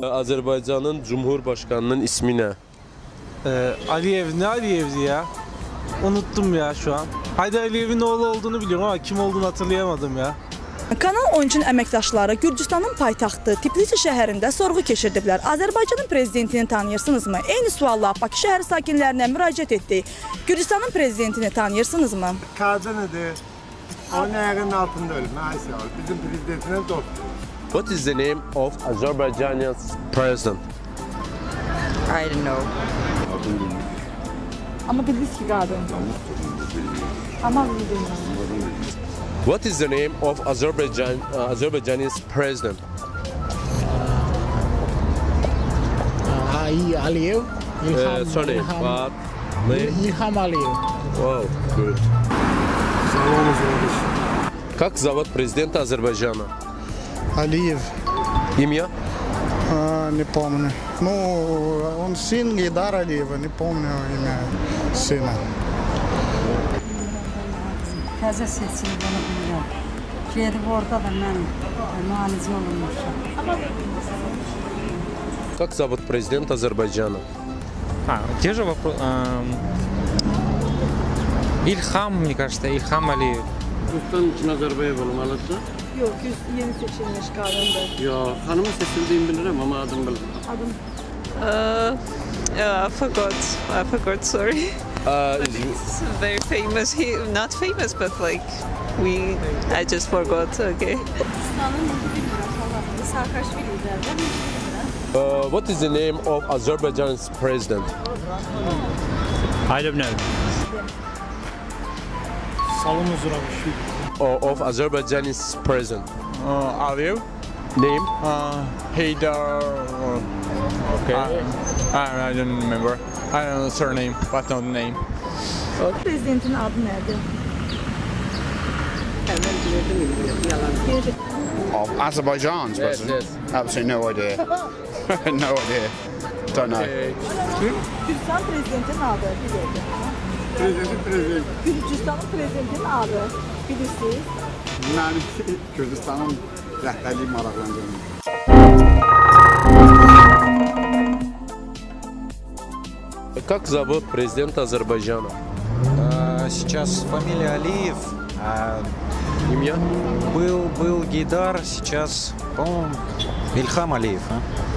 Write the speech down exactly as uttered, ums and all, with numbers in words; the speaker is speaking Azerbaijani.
Azərbaycanın Cumhurbaşkanının ismi nə? Ee, Aliyev ne Aliyev'di ya? Unuttum ya şu an. Haydi Aliyev'in oğlu olduğunu biliyorum ama kim olduğunu hatırlayamadım ya. Kanal on üçün əməkdaşları Gürcüstanın paytaxtı Tbilisi şəhərində sorğu keçirdiblər. Azərbaycanın prezidentini tanıyırsınızmı? Eyni sualla Bakı şəhəri sakinlərinə müraciət etdik. Gürcüstanın prezidentini tanıyırsınızmı? Kadınıdır. Onun ayağının altında ölüm. Ayşe bizim prezidentine dost. What is the name of Azerbaijani's president? I don't know. Ama bildiniz ki qadın. Ama bilmiyorum. What is the name of Azerbaijan uh, Azerbaijani's president? Uh, Aliyev. İlham, Uh, sorry, İlham, what? name? İlham Aliyev. Wow, good. Как зовут президента Азербайджана? Алиев. Имя? А, не помню. Ну, он сын Гейдара Алиева, не помню имя сына. Təzə seçilib onu bilirəm. Gedib orada da mən müalicə olunmuşam. Как зовут президент Азербайджана? А, те же вопросы. Ильхам, мне кажется, Ильхам Алиев. Ruslan için Azerbaycan olmalısı? Yok, yeni seçilmiş qadındır. Ya, hanımın seçildiğini bilirim ama adım bilmiyorum. Adım? Uh, uh, I forgot. I forgot, sorry. Uh, But it's very famous. He, not famous, but like, we, I just forgot, okay. uh, what is the name of Azerbaijan's president? I don't know. Salom Uzuramış. Uh, of Azerbaijan's president? Uh, Aliyev. Name? Uh, Haydar. Okay. Uh, I, I don't remember. I don't know the surname, but not the name. Prezidentin adı nədir? Of Azerbaijan's Yes, president? yes. Absolutely no idea. No idea. Don't know. Okay. Gürcistan prezidentin adı bilirdi. Prezident prezident. Gürcistanın prezidentin adı bilirsiniz. Yani Kürdistan'ın rəhbərliyi maraqlandırılır. Как зовут президента Азербайджана? Сейчас фамилия Алиев. Имя? Был, был Гейдар, сейчас, по-моему, Ильхам Алиев. А?